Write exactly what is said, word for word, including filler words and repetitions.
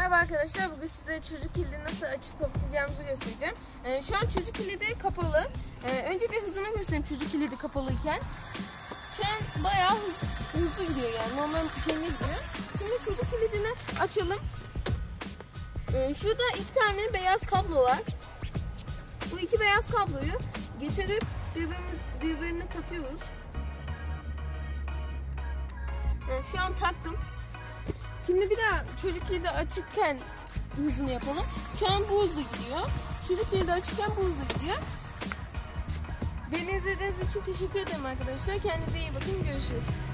Merhaba arkadaşlar, bugün size çocuk kilidi nasıl açıp kapatacağımızı göstereceğim. Ee, şu an çocuk kilidi kapalı. Ee, önce bir hızını göstereyim çocuk kilidi kapalıyken. Şu an bayağı hız, hızlı gidiyor yani normal şeyine gidiyor. Şimdi çocuk kilidini açalım. Ee, şurada iki tane beyaz kablo var. Bu iki beyaz kabloyu getirip birbirine, birbirine takıyoruz. Yani şu an taktım. Şimdi bir daha çocuk kilidi açıkken hızını yapalım. Şu an bu hızlı gidiyor. Çocuk kilidi açıkken bu hızlı gidiyor. Beni izlediğiniz için teşekkür ederim arkadaşlar. Kendinize iyi bakın. Görüşürüz.